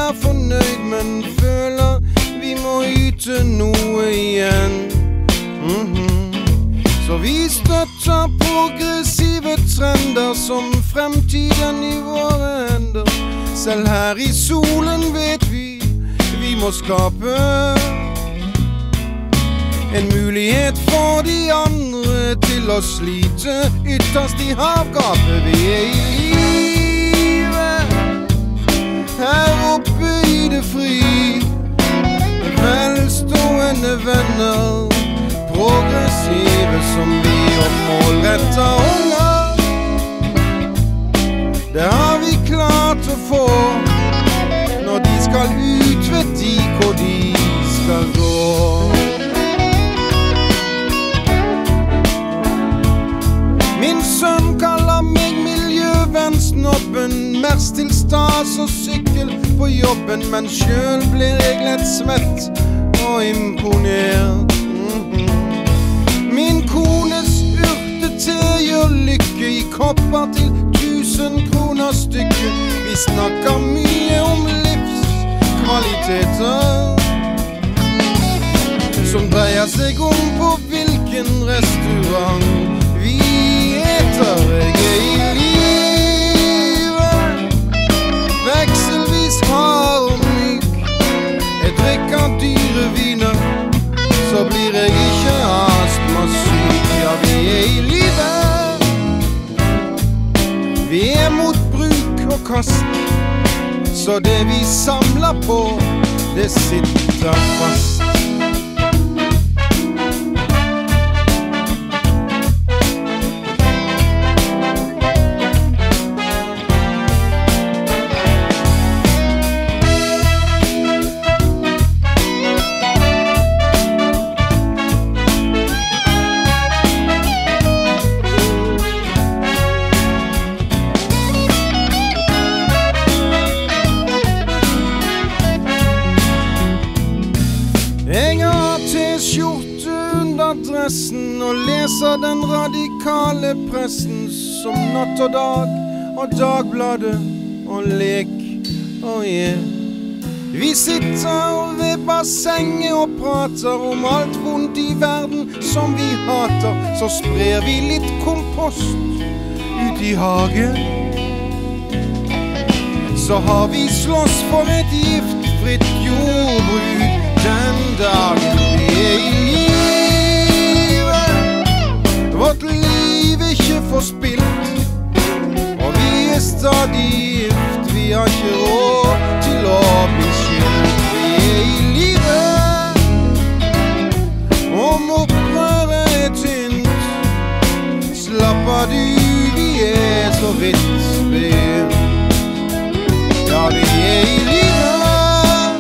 fornøyd, men føler vi må yte noe igjen. Så vi støtter progressive trender som fremtiden i våre hender. Selv her i solen vet vi må skape en mulighet for de andre til å slite ytterst i havgapet. Vi i livet her oppe i det fri, velstående venner, progressive som vi og målretter unger. Det har vi klart å få. Når de skal ut, vet de hvor de skal gå. Min sønn kaller meg miljøvennsnobben, mest til stas og sykkel på jobben, men selv blir jeg lett svett og imponert. Min kones urtete gjør lykke i kopper til 1000 kroner stykke. Vi snakker mye om livskvaliteter som dreier seg om på hvilken restaurant vi eter. Jeg i livet vekselvis hard og myk. Jeg drikker dyre viner, så blir jeg ikke astmasyk. Ja, vi i livet, vi mot bruk og kast, så det vi samler på, det sitter fast. Dressen og leser den radikale pressen som Natt og Dag og Dagbladet og Lek og Vi sitter ved bassenget og prater om alt vondt i verden som vi hater. Så sprer vi litt kompost ut i hagen. Så har vi slåss for et giftfritt jordbruk den dagen vi i vårt liv ikke forspilt, og vi stadig gift. Vi har ikke råd til å bli skilt. Vi i livet, om opprøret tynt. Slapper du, vi så vidt begynt. Ja, vi i livet,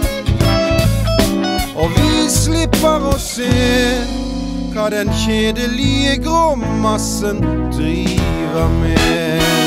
og vi slipper å se hva den kjedelige grå massen driver med.